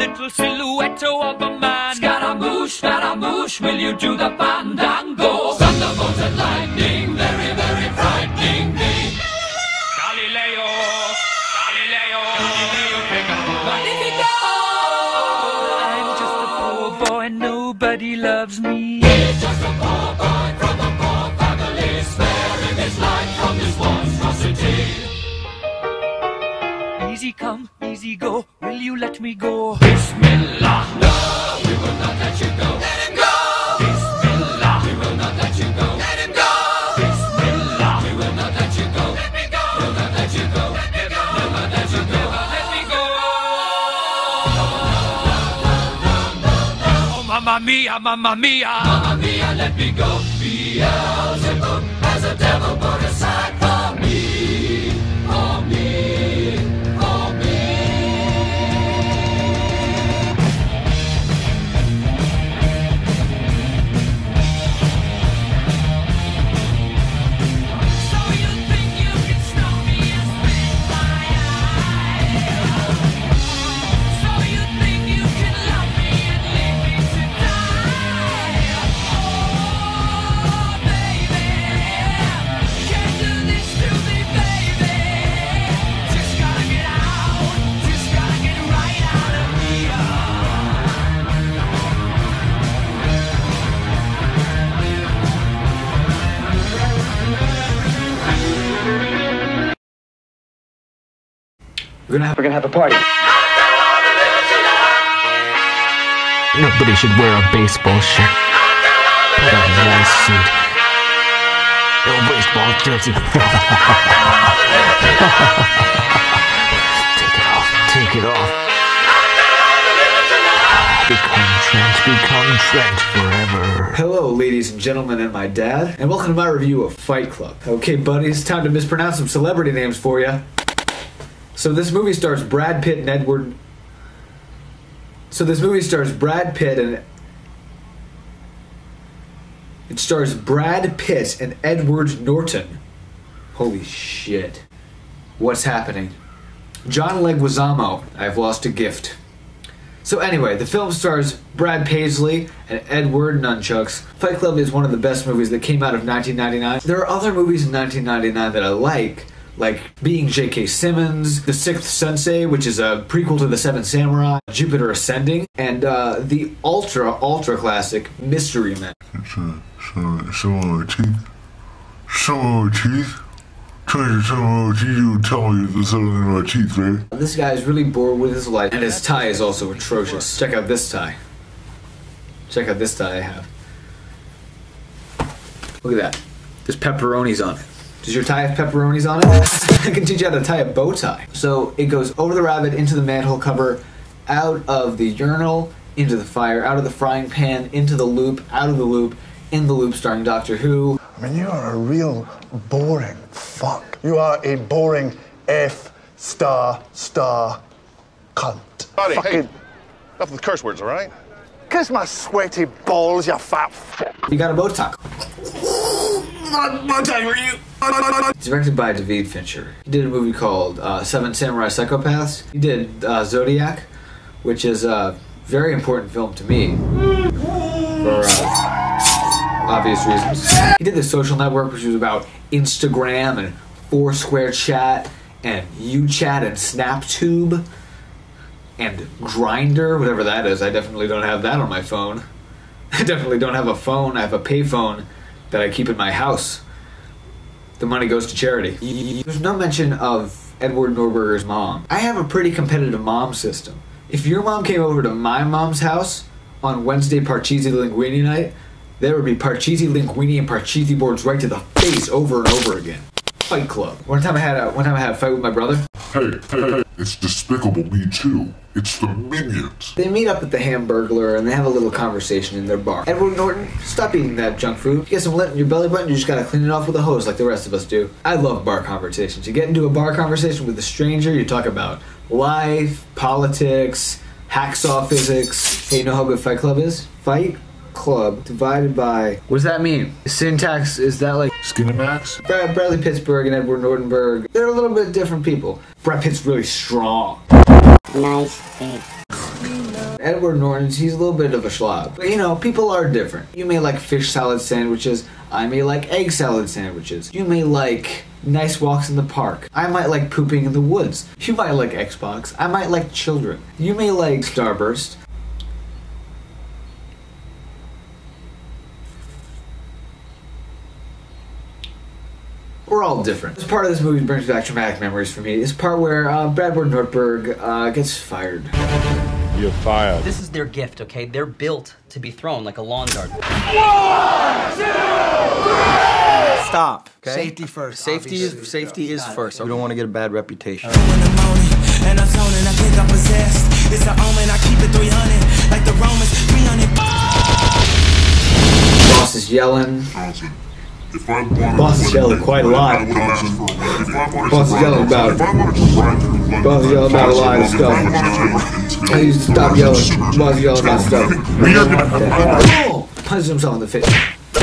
little silhouette of a man. Scaramouche, will you do the fandango? Thunderbolt and lightning, very, very frightening me. Galileo, Magnifico. I'm just a poor boy, nobody loves me. He's just a poor boy from a poor family, sparing his life from this monstrosity. Easy come, easy go, will you let me go? Bismillah, no, we will not let you go. Let him go! Bismillah, we will not let you go. Let him go! Bismillah, we will not let you go. Let me go! We'll not let you go. Let me go! We'll not let you go. Let me go! Oh, mamma mia, mamma mia! Mamma mia, let me go. Beelzebub has a devil put aside for me. For me. We're gonna have a party. Nobody should wear a baseball shirt. Put on a nice suit. No baseball jersey. Take it off. Become Trent forever. Hello, ladies and gentlemen, and my dad, and welcome to my review of Fight Club. Okay, buddies, time to mispronounce some celebrity names for you. So this movie stars Brad Pitt and Edward Norton. Holy shit. What's happening? John Leguizamo, I've lost a gift. So anyway, the film stars Brad Paisley and Edward Nunchucks. Fight Club is one of the best movies that came out of 1999. There are other movies in 1999 that I like Being J.K. Simmons, The Sixth Sensei, which is a prequel to The Seven Samurai, Jupiter Ascending, and the ultra classic Mystery Men. Someone with teeth? Trying to tell me there's something in my teeth, right? This guy is really bored with his life, and his tie is also atrocious. Check out this tie. Check out this tie I have. Look at that. There's pepperonis on it. Does your tie have pepperonis on it? I can teach you how to tie a bow tie. So it goes over the rabbit, into the manhole cover, out of the urinal, into the fire, out of the frying pan, into the loop, out of the loop, in the loop, starring Doctor Who. I mean, you are a real boring fuck. You are a boring F*** cunt. Buddy, fucking... hey, enough with curse words, all right? Kiss my sweaty balls, you fat fuck. You got a bow tie. It's directed by David Fincher. He did a movie called Seven Samurai Psychopaths. He did Zodiac, which is a very important film to me for obvious reasons. He did The Social Network, which was about Instagram and Foursquare chat and UChat and SnapTube and Grindr, whatever that is. I definitely don't have that on my phone. I definitely don't have a phone. I have a payphone that I keep in my house. The money goes to charity. There's no mention of Edward Norberger's mom. I have a pretty competitive mom system. If your mom came over to my mom's house on Wednesday Parcheesi Linguini night, there would be Parcheesi Linguini and Parcheesi boards right to the face over and over again. Fight Club. One time I had a fight with my brother. Hey, it's Despicable Me Too. It's the Minions. They meet up at the Hamburglar and they have a little conversation in their bar. Edward Norton, stop eating that junk food. You get some lint in your belly button, you just gotta clean it off with a hose like the rest of us do. I love bar conversations. You get into a bar conversation with a stranger, you talk about life, politics, hacksaw physics. Hey, you know how good Fight Club is? Fight Club divided by... What does that mean? Syntax, is that like... Skinemax? Bradley Pittsburgh and Edward Nortonberg, they're a little bit different people. Brad Pitt's really strong. Nice thing. Edward Norton, he's a little bit of a slob. But you know, people are different. You may like fish salad sandwiches. I may like egg salad sandwiches. You may like nice walks in the park. I might like pooping in the woods. You might like Xbox. I might like children. You may like Starburst. We're all different. This part of this movie brings back traumatic memories for me. This part where Bradford Nordberg gets fired. You're fired. This is their gift, okay? They're built to be thrown like a lawn dart. 1, 2, 3! Stop. Okay? Safety first. Safety is first. We don't want to get a bad reputation. And I'm zoning, I think I'm possessed. It's an omen, I keep it 300, like the Romans, 300. Boss is yelling. Boss is yelling quite a lot. Boss is yelling about. Boss is yelling about a lot of stuff. I used to stop yelling. Boss is yelling about stuff. Oh! Punches himself in the face.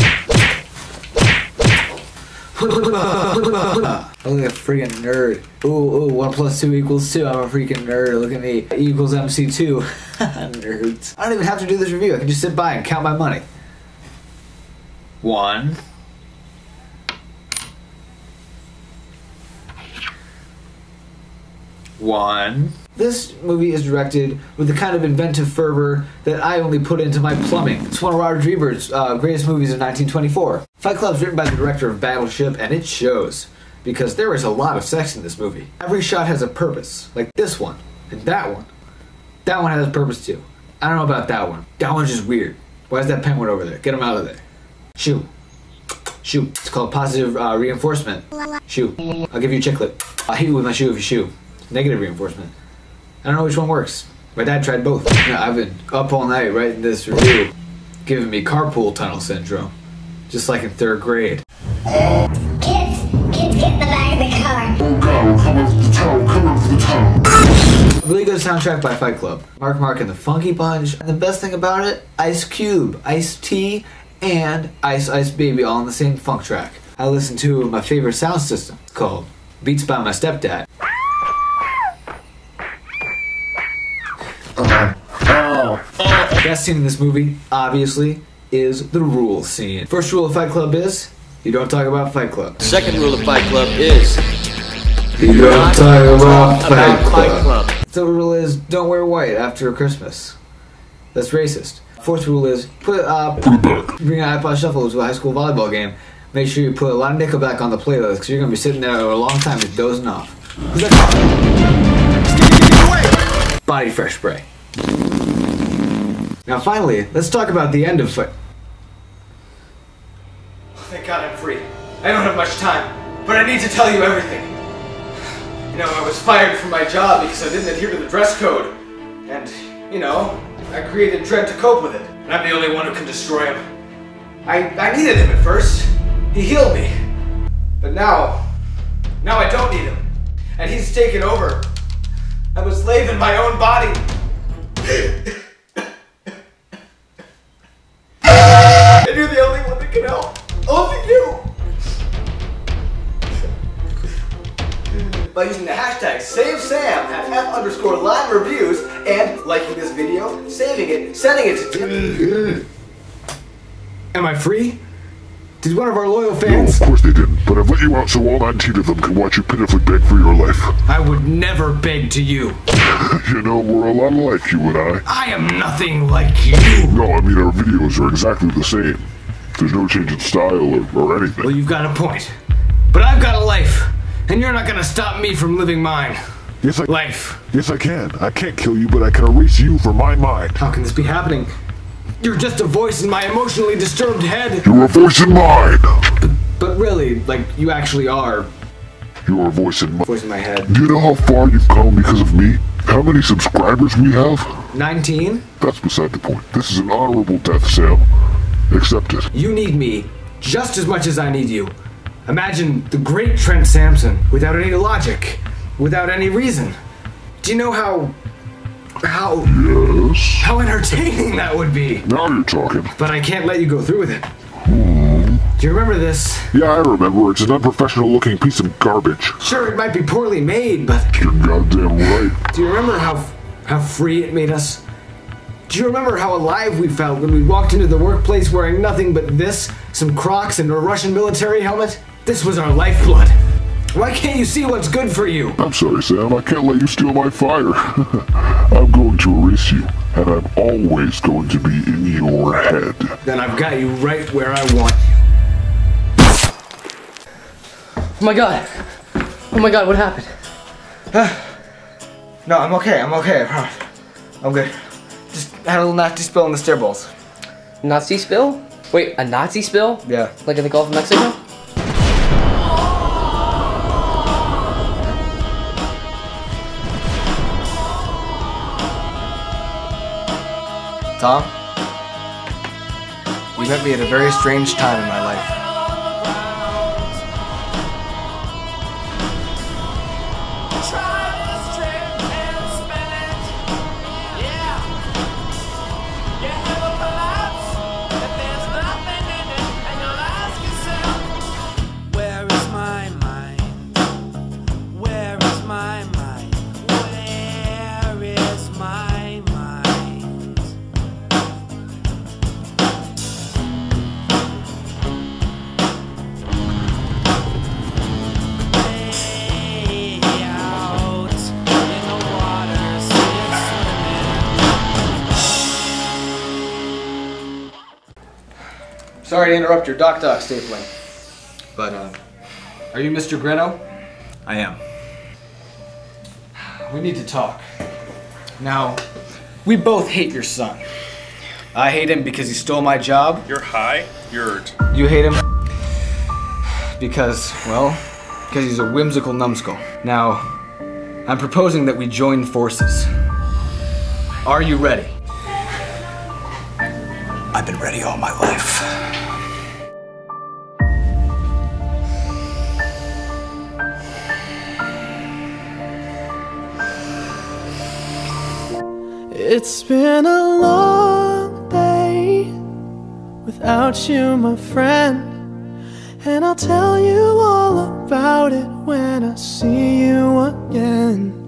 I'm like a freaking nerd. Ooh, 1 + 2 = 2. I'm a freaking nerd. Look at me. E = MC2. Nerds. I don't even have to do this review. I can just sit by and count my money. 1. 1. This movie is directed with the kind of inventive fervor that I only put into my plumbing. It's one of Roger Ebert's greatest movies of 1924. Fight Club is written by the director of Battleship, and it shows, because there is a lot of sex in this movie. Every shot has a purpose, like this one, and that one. That one has a purpose too. I don't know about that one. That one's just weird. Why is that penguin over there? Get him out of there. Shoo. Shoo. It's called positive reinforcement. Shoo. I'll give you a chiclet. I'll hit you with my shoe if you shoo. Negative reinforcement. I don't know which one works. My dad tried both. Yeah, I've been up all night writing this review, giving me carpool tunnel syndrome, just like in 3rd grade. Kids, get in the back of the car. Oh God, we're coming for the tunnel, coming for the tunnel. Really good soundtrack by Fight Club. Mark and the Funky Bunch. And the best thing about it, Ice Cube, Ice-T, and Ice Ice Baby all on the same funk track. I listen to my favorite sound system. It's called Beats by My Stepdad. Best scene in this movie, obviously, is the rule scene. First rule of Fight Club is, you don't talk about Fight Club. Second rule of Fight Club is you don't talk about Fight Club. Third rule is, don't wear white after Christmas. That's racist. Fourth rule is, bring an iPod Shuffle to a high school volleyball game. Make sure you put a lot of Nickelback on the playlist, because you're going to be sitting there a long time just dozing off. Body fresh spray. Now finally, let's talk about the end of Fight. Thank God I'm free. I don't have much time, but I need to tell you everything. You know, I was fired from my job because I didn't adhere to the dress code. And, you know, I created Trent to cope with it. And I'm the only one who can destroy him. I needed him at first. He healed me. But now I don't need him. And he's taken over. I'm a slave in my own body. And you're the only one that can help. Only you. By using the hashtag SaveSam at F_live-reviews and liking this video, saving it, sending it to... Am I free? Did one of our loyal No, fans? of course they didn't, but I've let you out so all 19 of them can watch you pitifully beg for your life. I would never beg to you. You know, we're a lot alike, you and I. I am nothing like you. No, I mean our videos are exactly the same. There's no change in style or anything. Well, you've got a point. But I've got a life, and you're not gonna stop me from living mine. Yes, Life. Yes, I can. I can't kill you, but I can erase you from my mind. How can this be happening? You're just a voice in my emotionally disturbed head. You're a voice in mine. But really, like, you actually are. You're a voice in my head. Do you know how far you've come because of me? How many subscribers we have? 19? That's beside the point. This is an honorable death, Sam. Accept it. You need me just as much as I need you. Imagine the great Trent Sampson without any logic, without any reason. Do you know how Yes? how entertaining that would be? Now you're talking. But I can't let you go through with it. Do you remember this? Yeah, I remember. It's an unprofessional-looking piece of garbage. Sure, it might be poorly made, but You're goddamn right. do you remember how free it made us? Do you remember how alive we felt when we walked into the workplace wearing nothing but this, some Crocs, and a Russian military helmet? This was our lifeblood. Why can't you see what's good for you? I'm sorry, Sam. I can't let you steal my fire. I'm going to erase you, and I'm always going to be in your head. Then I've got you right where I want you. Oh my god. Oh my god, what happened? No, I'm okay, I promise. I'm good. Just had a little nasty spill in the stair bowls. Nazi spill? Wait, a Nazi spill? Yeah. Like in the Gulf of Mexico? Tom, you met me at a very strange time in my life. Sorry to interrupt your doc stapling, but are you Mr. Greno? I am. We need to talk. Now, we both hate your son. I hate him because he stole my job. You're high? You're... You hate him because, well, because he's a whimsical numbskull. Now, I'm proposing that we join forces. Are you ready? I've been ready all my life. It's been a long day without you, my friend, and I'll tell you all about it when I see you again.